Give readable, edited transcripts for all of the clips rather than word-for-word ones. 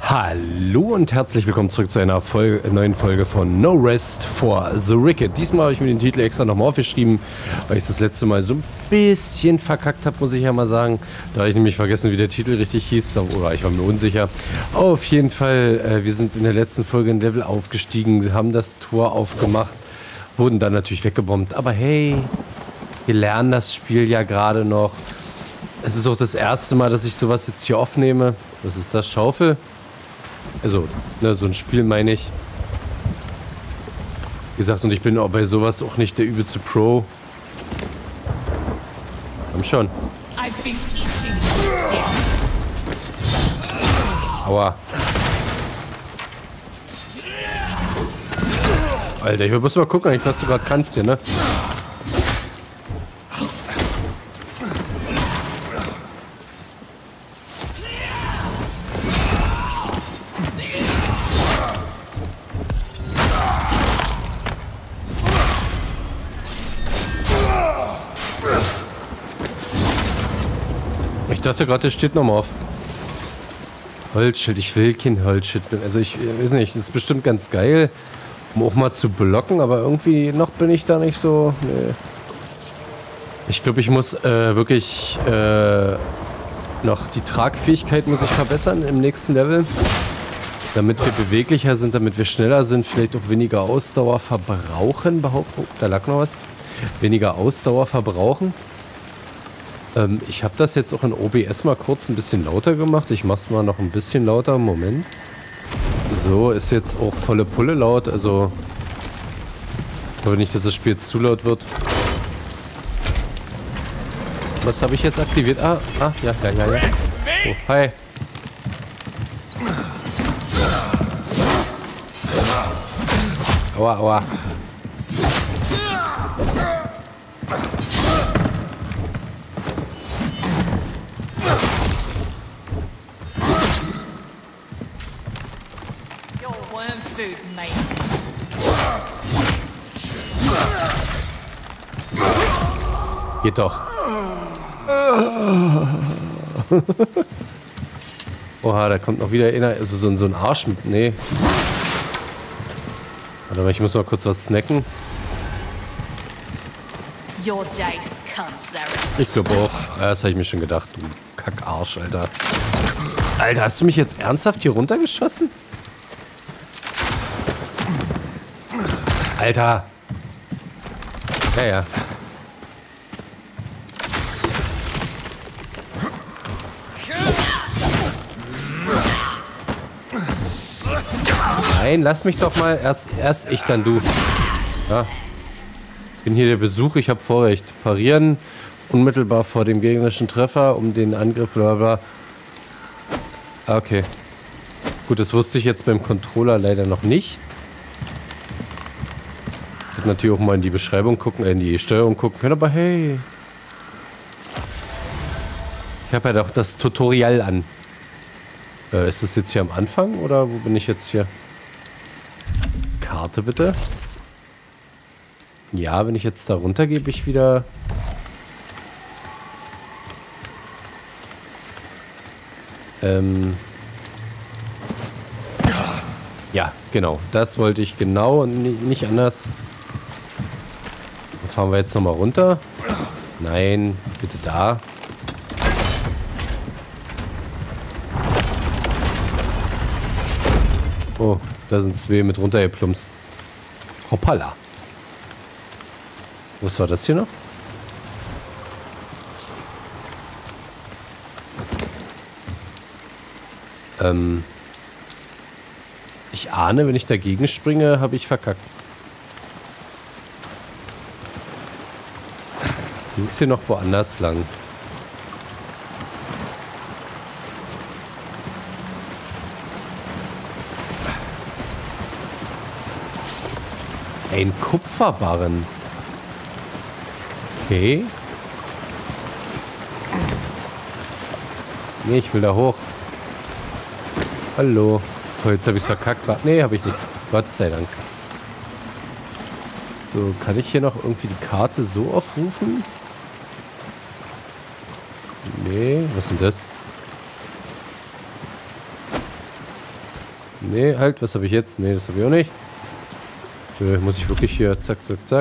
Hallo und herzlich willkommen zurück zu einer neuen Folge von No Rest for the Wicked. Diesmal habe ich mir den Titel extra nochmal aufgeschrieben, weil ich das letzte Mal so ein bisschen verkackt habe, muss ich ja mal sagen. Da habe ich nämlich vergessen, wie der Titel richtig hieß, oder ich war mir unsicher. Auf jeden Fall, wir sind in der letzten Folge ein Level aufgestiegen, haben das Tor aufgemacht, wurden dann natürlich weggebombt. Aber hey, wir lernen das Spiel ja gerade noch. Es ist auch das erste Mal, dass ich sowas jetzt hier aufnehme. Was ist das? Schaufel? Also, ne, so ein Spiel meine ich. Wie gesagt, und ich bin auch bei sowas auch nicht der übelste Pro. Komm schon. Aua. Alter, ich will bloß mal gucken, was du gerade kannst hier, ne? Ich dachte gerade, das steht nochmal auf. Holzschild, ich will kein Holzschild. Also ich weiß nicht, das ist bestimmt ganz geil, um auch mal zu blocken, aber irgendwie noch bin ich da nicht so. Nee. Ich glaube, ich muss wirklich noch die Tragfähigkeit muss ich verbessern im nächsten Level. Damit wir beweglicher sind, damit wir schneller sind, vielleicht auch weniger Ausdauer verbrauchen. Behauptung, da lag noch was. Weniger Ausdauer verbrauchen. Ich habe das jetzt auch in OBS mal kurz ein bisschen lauter gemacht. Ich mache es mal noch ein bisschen lauter. Moment. So, ist jetzt auch volle Pulle laut. Also, ich glaube nicht, dass das Spiel jetzt zu laut wird. Was habe ich jetzt aktiviert? Ja. Oh, hi. Aua, aua. Geht doch. Oha, da kommt noch wieder einer, also so ein Arsch mit. Nee. Warte mal, ich muss mal kurz was snacken. Ich glaube auch. Ja, das habe ich mir schon gedacht, du Kackarsch, Alter. Alter, hast du mich jetzt ernsthaft hier runtergeschossen? Alter. Ja. Nein, lass mich doch mal. Erst ich, dann du. Ja. Bin hier der Besuch, ich habe Vorrecht. Parieren unmittelbar vor dem gegnerischen Treffer, um den Angriff, bla bla. Okay. Gut, das wusste ich jetzt beim Controller leider noch nicht. Ich hätte natürlich auch mal in die Beschreibung gucken, in die Steuerung gucken können, aber hey. Ich habe ja doch das Tutorial an. Ist das jetzt hier am Anfang oder wo bin ich jetzt hier? Karte bitte. Ja, wenn ich jetzt da runter gehe, ich wieder... Ja, genau. Das wollte ich genau und nicht anders. Dann fahren wir jetzt nochmal runter. Nein, bitte da. Oh, da sind zwei mit runtergeplumpst. Hoppala. Was war das hier noch? Ich ahne, wenn ich dagegen springe, habe ich verkackt. Ging es hier noch woanders lang? Ein Kupferbarren. Okay. Nee, ich will da hoch. Hallo. Oh, jetzt habe ich es verkackt. Nee, habe ich nicht. Gott sei Dank. So, kann ich hier noch irgendwie die Karte so aufrufen? Nee, was ist denn das? Nee, halt, was habe ich jetzt? Nee, das habe ich auch nicht. Muss ich wirklich hier, zack, zack, zack.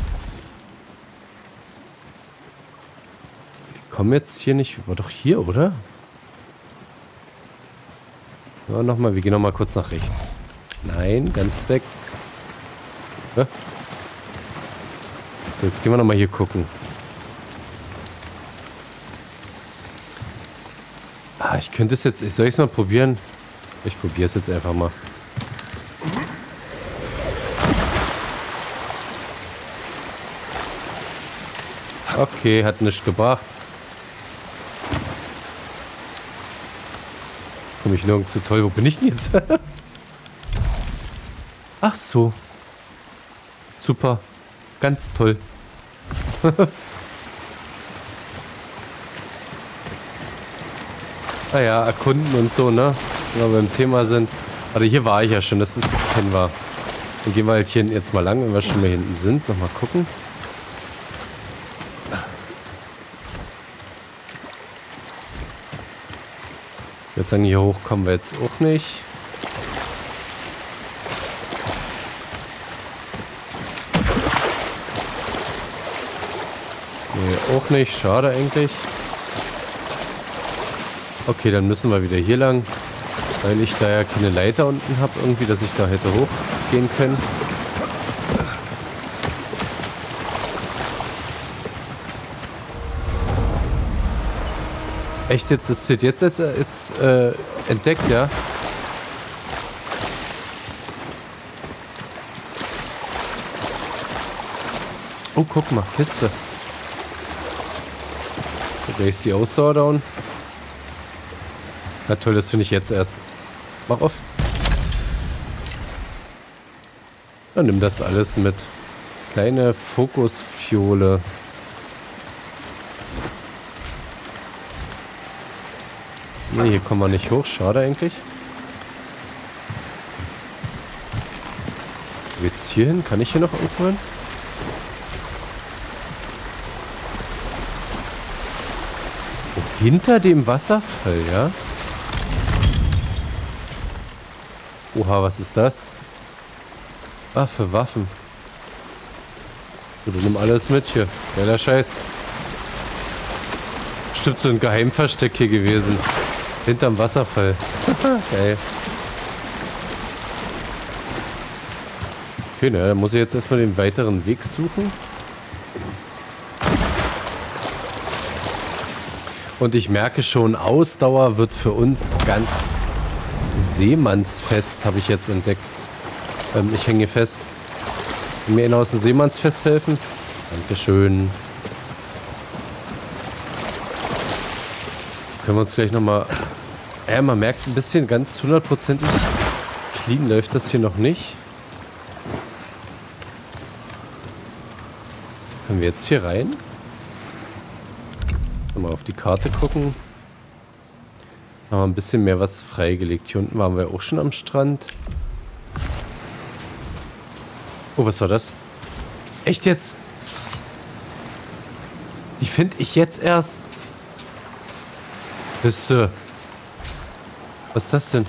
Ich komme jetzt hier nicht, war doch hier, oder? Ja, nochmal, wir gehen nochmal kurz nach rechts. Nein, ganz weg. Ja. So, jetzt gehen wir nochmal hier gucken. Ah, ich könnte es jetzt, soll ich es mal probieren? Ich probiere es jetzt einfach mal. Okay, hat nichts gebracht. Komme ich nirgends zu toll. Wo bin ich denn jetzt? Ach so. Super. Ganz toll. Naja, erkunden und so, ne? Wenn wir beim Thema sind. Also hier war ich ja schon, das kennen wir. Dann gehen wir halt hier jetzt mal lang, wenn wir schon mal hinten sind. Nochmal gucken. Jetzt sagen, hier hoch kommen wir jetzt auch nicht. Nee, auch nicht. Schade eigentlich. Okay, dann müssen wir wieder hier lang. Weil ich da ja keine Leiter unten habe, irgendwie, dass ich da hätte hochgehen können. Echt jetzt? Das wird jetzt entdeckt, ja? Oh, guck mal, Kiste. Da ist die Ausdauer down. Na toll, das finde ich jetzt erst. Mach auf. Dann nimm das alles mit. Kleine Fokusfiole. Ne, hier kommen wir nicht hoch. Schade eigentlich. Wo geht's hier hin? Kann ich hier noch irgendwo hin? Oh, hinter dem Wasserfall, ja? Oha, was ist das? Ah, für Waffen. Gut, nimm alles mit hier. Geiler Scheiß. Stimmt, so ein Geheimversteck hier gewesen. Hinterm Wasserfall. Geil. Okay, na, dann muss ich jetzt erstmal den weiteren Weg suchen. Und ich merke schon, Ausdauer wird für uns ganz... Seemannsfest habe ich jetzt entdeckt. Ich hänge fest. Kann mir einer aus dem Seemannsfest helfen? Dankeschön. Können wir uns gleich nochmal... man merkt ein bisschen, ganz hundertprozentig clean läuft das hier noch nicht. Können wir jetzt hier rein? Mal auf die Karte gucken. Haben wir ein bisschen mehr was freigelegt. Hier unten waren wir auch schon am Strand. Oh, was war das? Echt jetzt? Die finde ich jetzt erst. Was ist das denn?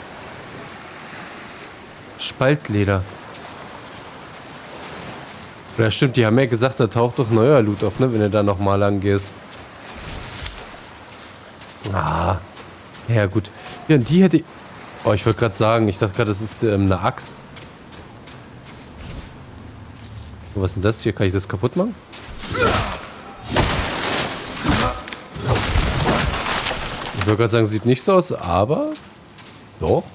Spaltleder. Ja, stimmt, die haben ja gesagt, da taucht doch neuer Loot auf, ne, wenn du da nochmal lang gehst. Ah. Ja, gut. Ja, und die hätte ich... Oh, ich wollte gerade sagen, ich dachte gerade, das ist eine Axt. Und was ist denn das hier? Kann ich das kaputt machen? Ich wollte gerade sagen, sieht nicht so aus, aber... Doch.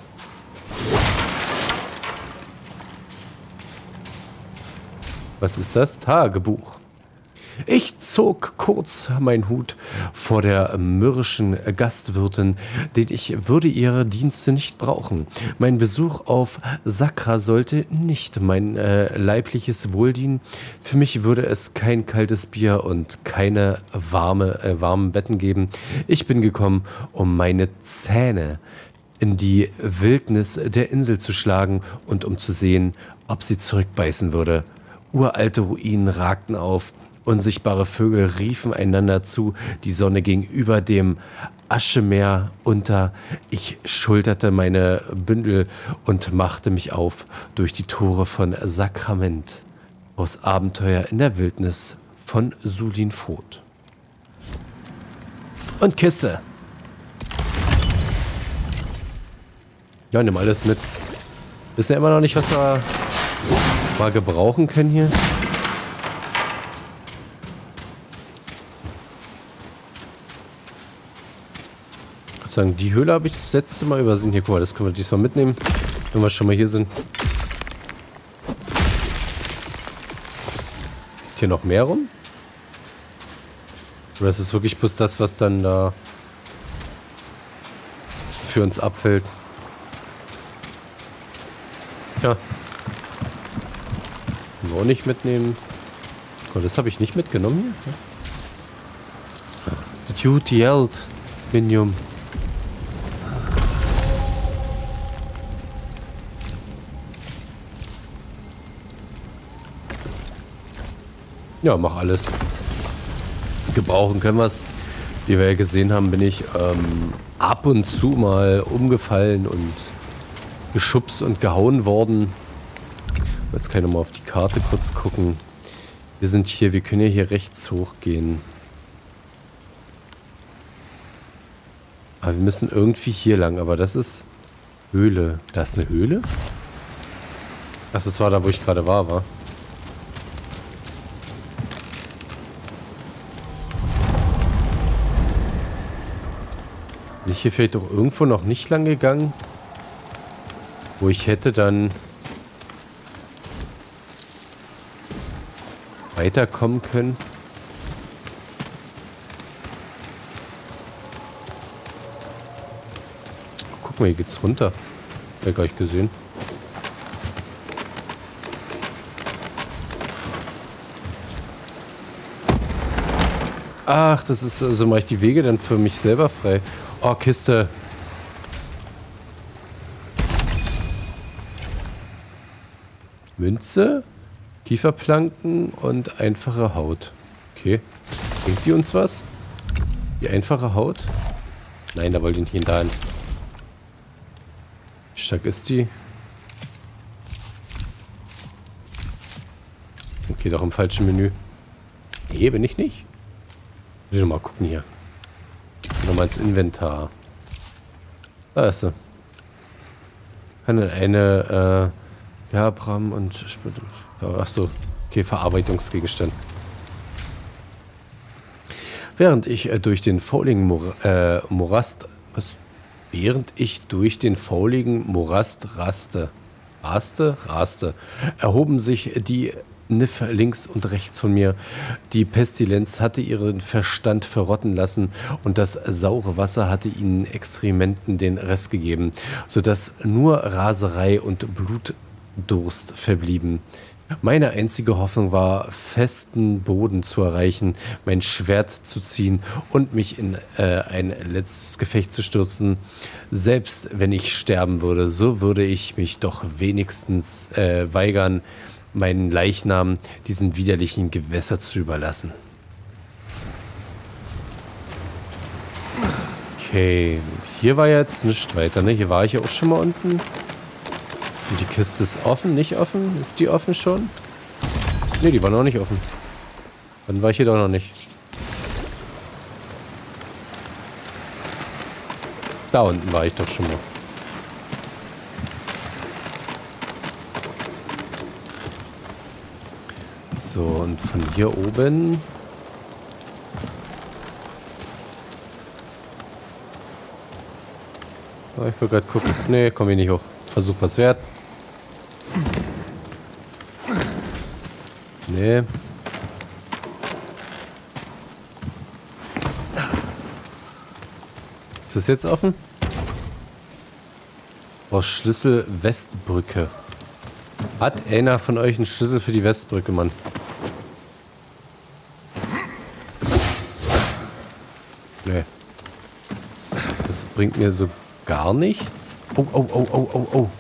Was ist das? Tagebuch. Ich zog kurz meinen Hut vor der mürrischen Gastwirtin, denn ich würde ihre Dienste nicht brauchen. Mein Besuch auf Sakra sollte nicht mein leibliches Wohl dienen. Für mich würde es kein kaltes Bier und keine warmen Betten geben. Ich bin gekommen, um meine Zähne in die Wildnis der Insel zu schlagen und um zu sehen, ob sie zurückbeißen würde. Uralte Ruinen ragten auf Unsichtbare Vögel riefen einander zu, die Sonne ging über dem Aschemeer unter. Ich schulterte meine Bündel und machte mich auf durch die Tore von Sakrament aus Abenteuer in der Wildnis von Sulinfrot. Und Kiste. Ja, nimm alles mit. Wissen ja immer noch nicht, was wir mal gebrauchen können hier. Ich würde sagen, die Höhle habe ich das letzte Mal übersehen. Hier, guck mal, das können wir diesmal mitnehmen, wenn wir schon mal hier sind. Liegt hier noch mehr rum? Oder ist es wirklich bloß das, was dann da für uns abfällt? Ja. Können wir auch nicht mitnehmen. Oh, das habe ich nicht mitgenommen hier. The Duty Held Minium. Ja, mach alles. Gebrauchen können wir es. Wie wir ja gesehen haben, bin ich ab und zu mal umgefallen und geschubst und gehauen worden. Jetzt kann ich nochmal auf die Karte kurz gucken. Wir sind hier, wir können ja hier rechts hochgehen. Aber wir müssen irgendwie hier lang, aber das ist Höhle. Da ist eine Höhle? Ach, das war da, wo ich gerade war. Bin ich hier vielleicht auch irgendwo noch nicht lang gegangen? Wo ich hätte dann weiterkommen können. Guck mal, hier geht's runter. Hab ich gar nicht gesehen. Ach, das ist, also mache ich die Wege dann für mich selber frei. Oh, Kiste. Münze, Kieferplanken und einfache Haut. Okay. Bringt die uns was? Die einfache Haut? Nein, da wollte ich nicht hin. Wie stark ist die? Okay, doch im falschen Menü. Nee, bin ich nicht. Muss ich noch mal gucken hier. Nochmal ins Inventar. Da ist sie. Kann dann eine, ja, Bram und... Achso. Okay, Verarbeitungsgegenstand. Während ich durch den fauligen Morast... Was? Während ich durch den fauligen Morast raste, erhoben sich die Niff links und rechts von mir. Die Pestilenz hatte ihren Verstand verrotten lassen und das saure Wasser hatte ihnen Exkrementen den Rest gegeben, sodass nur Raserei und Blutdurst verblieben. Meine einzige Hoffnung war, festen Boden zu erreichen, mein Schwert zu ziehen und mich in ein letztes Gefecht zu stürzen. Selbst wenn ich sterben würde, so würde ich mich doch wenigstens weigern, meinen Leichnam diesen widerlichen Gewässer zu überlassen. Okay, hier war jetzt nichts weiter, ne? Hier war ich ja auch schon mal unten. Und die Kiste ist offen, nicht offen? Ist die offen schon? Ne, die war noch nicht offen. Dann war ich hier doch noch nicht. Da unten war ich doch schon mal. So, und von hier oben... Oh, ich will gerade gucken. Nee, komm hier nicht hoch. Versuch was wert. Nee. Ist das jetzt offen? Oh, Schlüssel Westbrücke. Hat einer von euch einen Schlüssel für die Westbrücke, Mann? Nee. Das bringt mir so gar nichts. Oh, oh, oh, oh, oh, oh.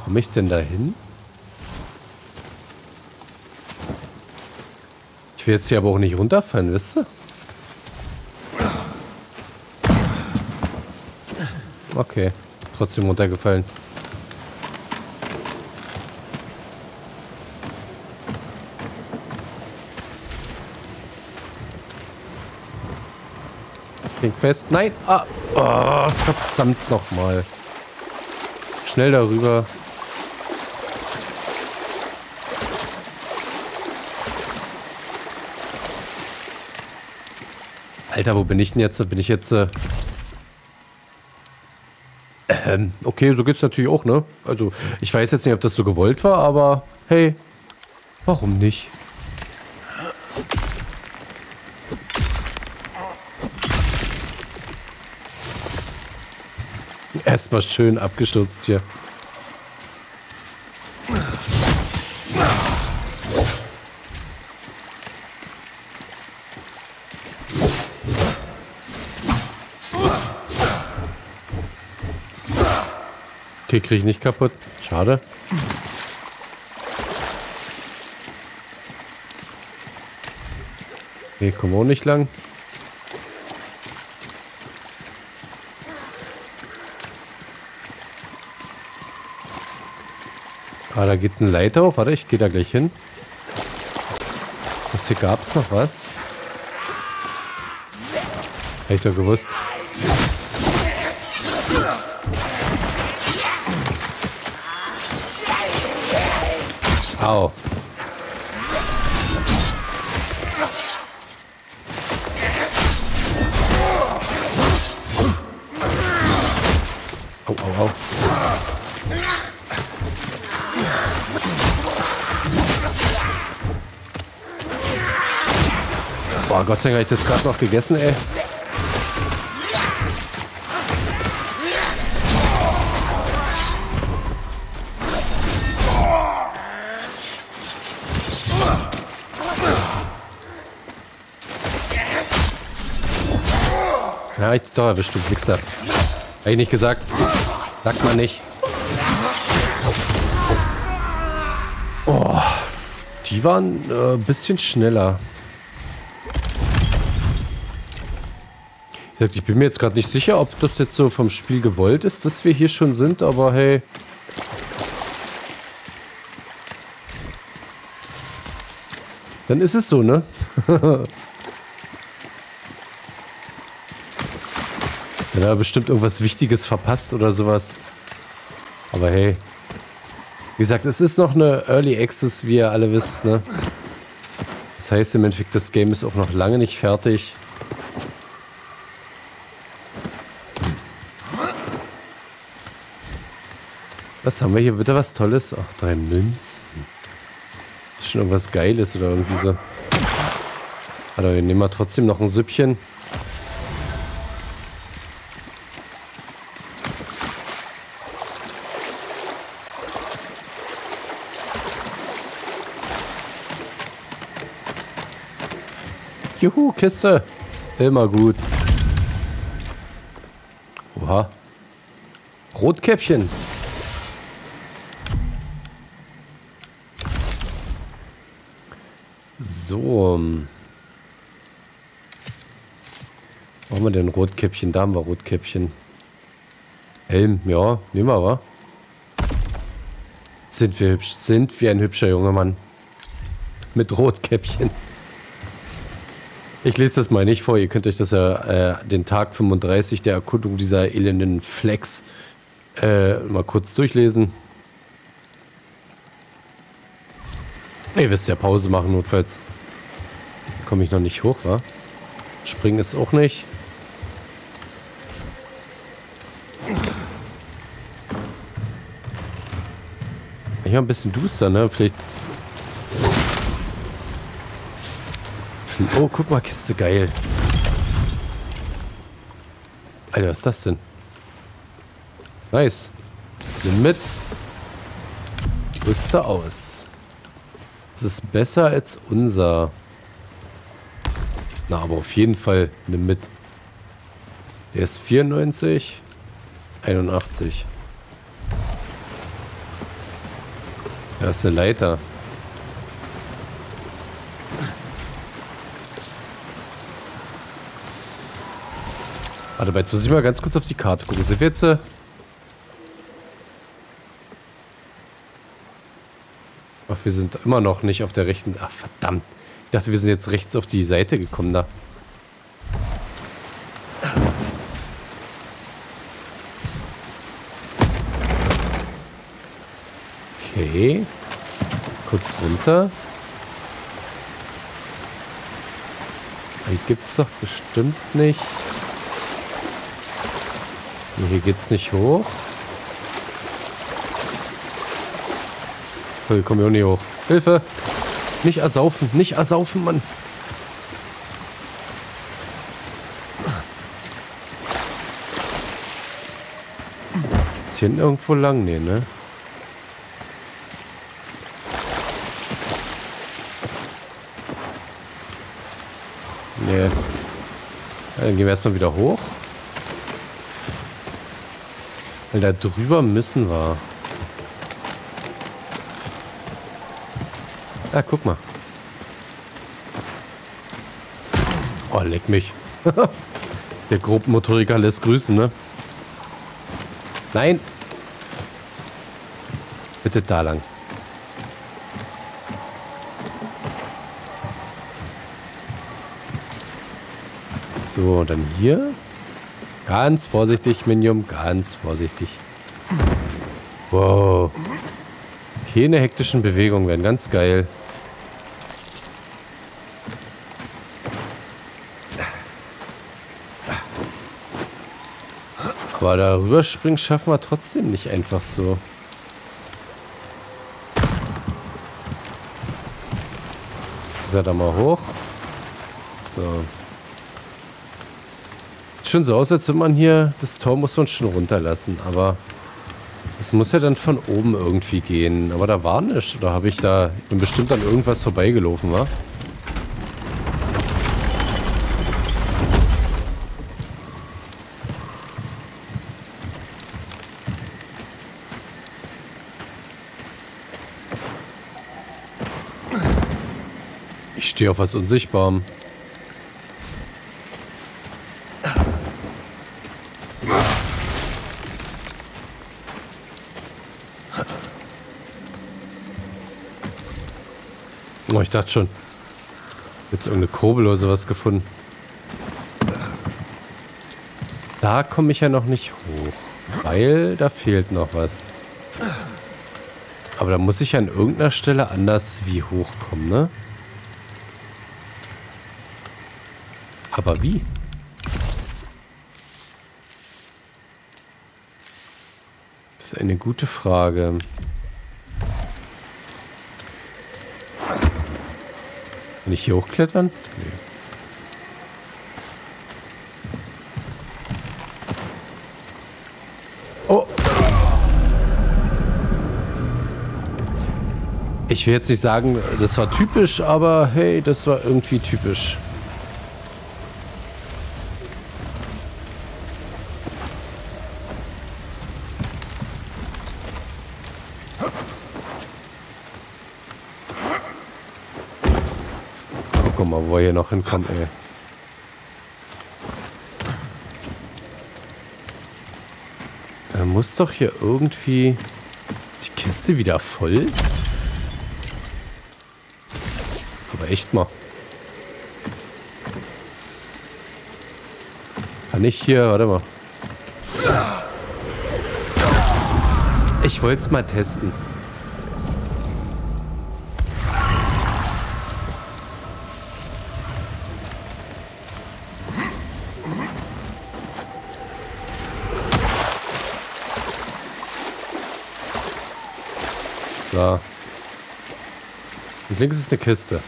Komme ich denn da hin? Ich will jetzt hier aber auch nicht runterfallen, wisst ihr? Okay, trotzdem runtergefallen. Klingt fest. Nein! Ah! Oh, verdammt nochmal. Schnell darüber. Alter, wo bin ich denn jetzt? Bin ich jetzt... okay, so geht's natürlich auch, ne? Also, ich weiß jetzt nicht, ob das so gewollt war, aber hey, warum nicht? Erstmal schön abgestürzt hier. Okay, kriege ich nicht kaputt. Schade. Okay, kommen wir auch nicht lang. Ah, da geht eine Leiter auf. Warte, ich gehe da gleich hin. Was hier gab es noch was? Hätte ich doch gewusst. Au. Au, au, au. Boah, Gott sei Dank habe ich das gerade noch gegessen, ey. Ja, ich doch erwischt, du Wichser. Hab ich nicht gesagt. Sagt man nicht. Oh, die waren ein bisschen schneller. Ich bin mir jetzt gerade nicht sicher, ob das jetzt so vom Spiel gewollt ist, dass wir hier schon sind, aber hey. Dann ist es so, ne? Dann hat er bestimmt irgendwas Wichtiges verpasst oder sowas. Aber hey. Wie gesagt, es ist noch eine Early Access, wie ihr alle wisst, ne? Das heißt im Endeffekt, das Game ist auch noch lange nicht fertig. Was haben wir hier? Bitte was Tolles? Ach, 3 Münzen. Das ist schon irgendwas Geiles oder irgendwie so. Aber wir nehmen mal trotzdem noch ein Süppchen. Juhu, Kiste. Immer gut. Oha. Rotkäppchen. So. Wo haben wir denn Rotkäppchen? Da haben wir Rotkäppchen. Helm, ja, nehmen wir aber. Sind wir hübsch. Sind wir ein hübscher junger Mann. Mit Rotkäppchen. Ich lese das mal nicht vor. Ihr könnt euch das ja den Tag 35 der Erkundung dieser elenden Flex mal kurz durchlesen. Ihr wisst ja, Pause machen notfalls. Komme ich noch nicht hoch, wa? Springen ist auch nicht. Ich habe ein bisschen duster, ne? Vielleicht... Oh, guck mal, Kiste, geil. Alter, was ist das denn? Nice. Nimm mit. Rüste aus. Das ist besser als unser. Na, aber auf jeden Fall nimm mit. Der ist 94. 81. Da ist eine Leiter. Warte mal, jetzt muss ich mal ganz kurz auf die Karte gucken. Sind wir jetzt... Ach, wir sind immer noch nicht auf der rechten... Ach, verdammt. Ich dachte, wir sind jetzt rechts auf die Seite gekommen da. Okay. Kurz runter. Hier gibt's doch bestimmt nicht. Nee, hier geht's nicht hoch. Oh, hier kommen wir auch nicht hoch. Hilfe! Nicht ersaufen, nicht ersaufen, Mann! Jetzt hier irgendwo lang? Nee, ne? Nee. Ja, dann gehen wir erstmal wieder hoch. Weil da drüber müssen wir. Ah, guck mal. Oh, leck mich. Der Grobmotoriker lässt grüßen, ne? Nein! Bitte da lang. So, dann hier. Ganz vorsichtig, Minium, ganz vorsichtig. Wow. Keine hektischen Bewegungen werden ganz geil. Aber darüber springen schaffen wir trotzdem nicht einfach so. Sag da mal hoch. So. Sieht schon so aus, als wenn man hier... Das Tor muss man schon runterlassen, aber... Es muss ja dann von oben irgendwie gehen. Aber da war nichts. Oder habe ich da... Ich bin bestimmt an irgendwas vorbeigelaufen, wa? Ich stehe auf was Unsichtbarem. Oh, ich dachte schon. Jetzt irgendeine Kurbel oder sowas gefunden. Da komme ich ja noch nicht hoch. Weil da fehlt noch was. Aber da muss ich ja an irgendeiner Stelle anders wie hochkommen, ne? Aber wie? Das ist eine gute Frage. Kann ich hier hochklettern? Nee. Oh! Ich will jetzt nicht sagen, das war typisch, aber hey, das war irgendwie typisch. Guck mal, wo wir hier noch hinkommen, ey. Da muss doch hier irgendwie... Ist die Kiste wieder voll? Aber echt mal. Kann ich hier... Warte mal. Ich wollte es mal testen. So. Und links ist eine Kiste.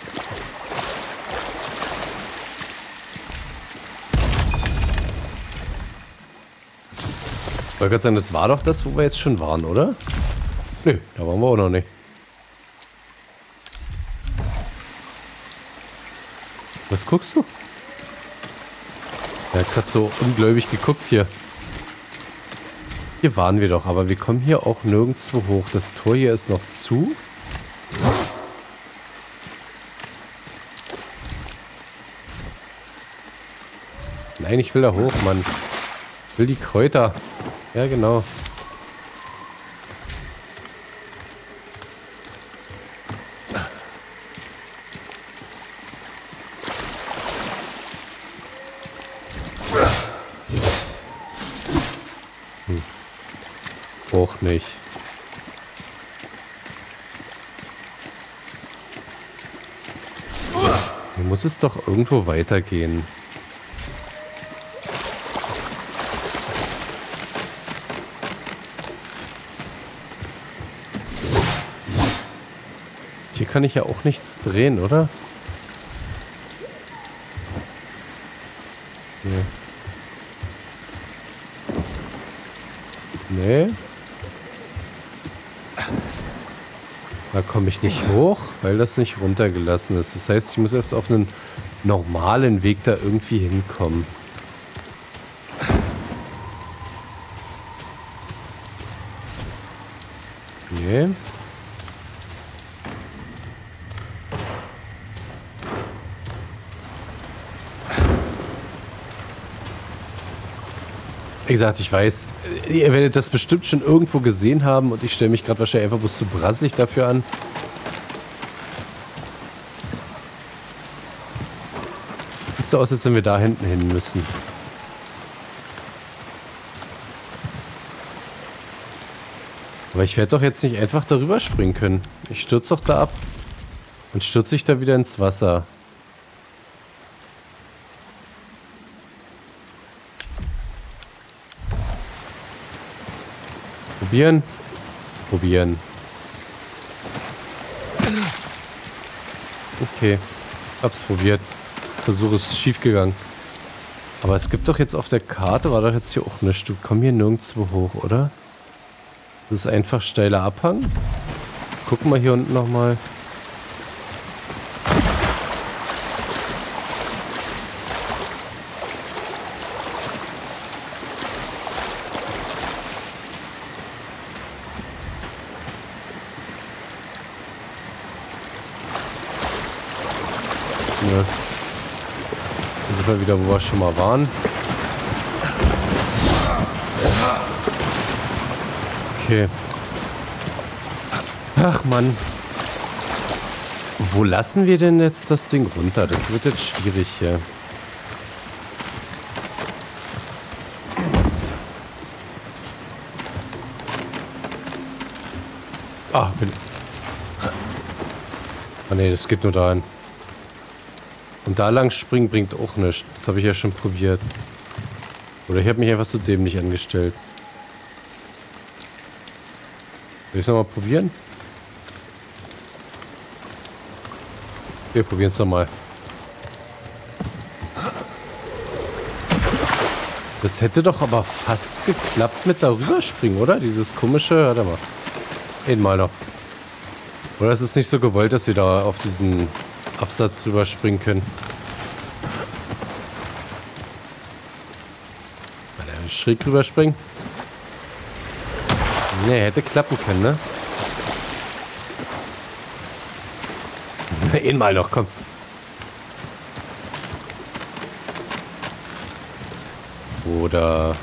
Ich wollte gerade sagen, das war doch das, wo wir jetzt schon waren, oder? Nö, da waren wir auch noch nicht. Was guckst du? Er hat gerade so ungläubig geguckt hier. Hier waren wir doch, aber wir kommen hier auch nirgendwo hoch. Das Tor hier ist noch zu. Nein, ich will da hoch, Mann. Ich will die Kräuter. Ja, genau. Auch nicht. Hier muss es doch irgendwo weitergehen. Hier kann ich ja auch nichts drehen, oder? Nee. Da komme ich nicht hoch, weil das nicht runtergelassen ist. Das heißt, ich muss erst auf einen normalen Weg da irgendwie hinkommen. Nee. Wie gesagt, ich weiß, ihr werdet das bestimmt schon irgendwo gesehen haben und ich stelle mich gerade wahrscheinlich einfach bloß zu brassig dafür an. Sieht so aus, als wenn wir da hinten hin müssen. Aber ich werde doch jetzt nicht einfach darüber springen können. Ich stürze doch da ab. Und stürze ich da wieder ins Wasser. Probieren. Probieren. Okay. Hab's probiert. Versuch ist schief gegangen. Aber es gibt doch jetzt auf der Karte, war doch jetzt hier auch nichts. Du kommst hier nirgendwo hoch, oder? Das ist einfach steiler Abhang. Gucken wir hier unten nochmal. Ja. Da sind wir wieder, wo wir schon mal waren. Okay. Ach Mann. Wo lassen wir denn jetzt das Ding runter? Das wird jetzt schwierig hier. Ah, ah ne, das geht nur dahin. Und da lang springen bringt auch nichts. Das habe ich ja schon probiert. Oder ich habe mich einfach so dämlich angestellt. Will ich es nochmal probieren? Wir probieren es nochmal. Das hätte doch aber fast geklappt mit darüber springen, oder? Dieses komische... Warte mal. Einmal noch. Oder ist es nicht so gewollt, dass wir da auf diesen Absatz drüber springen können? Mal schräg drüber springen. Ne, hätte klappen können, ne? Einmal noch, komm. Oder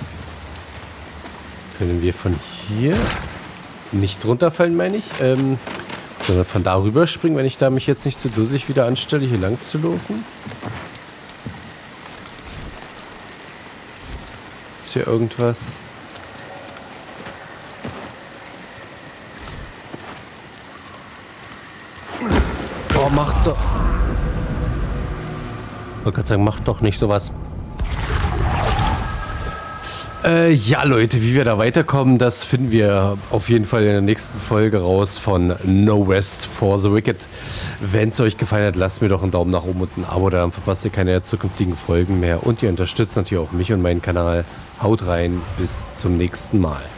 können wir von hier nicht runterfallen, meine ich? Sondern von da rüber springen, wenn ich da mich jetzt nicht zu dusselig wieder anstelle, hier lang zu laufen? Ist hier irgendwas? Oh, mach doch. Ich wollte gerade sagen, mach doch nicht sowas. Ja, Leute, wie wir da weiterkommen, das finden wir auf jeden Fall in der nächsten Folge raus von No Rest for the Wicked. Wenn es euch gefallen hat, lasst mir doch einen Daumen nach oben und ein Abo, dann verpasst ihr keine zukünftigen Folgen mehr. Und ihr unterstützt natürlich auch mich und meinen Kanal. Haut rein, bis zum nächsten Mal.